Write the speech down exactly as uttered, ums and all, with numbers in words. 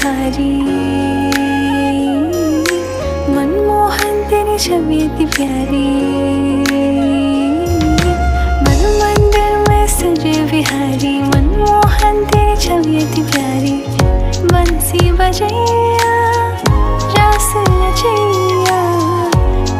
बिहारी, मनमोहन तेरी छवि इतनी प्यारी। मन मंदिर में सजे बिहारी, मनमोहन तेरी छवि इतनी प्यारी। बंसी बजे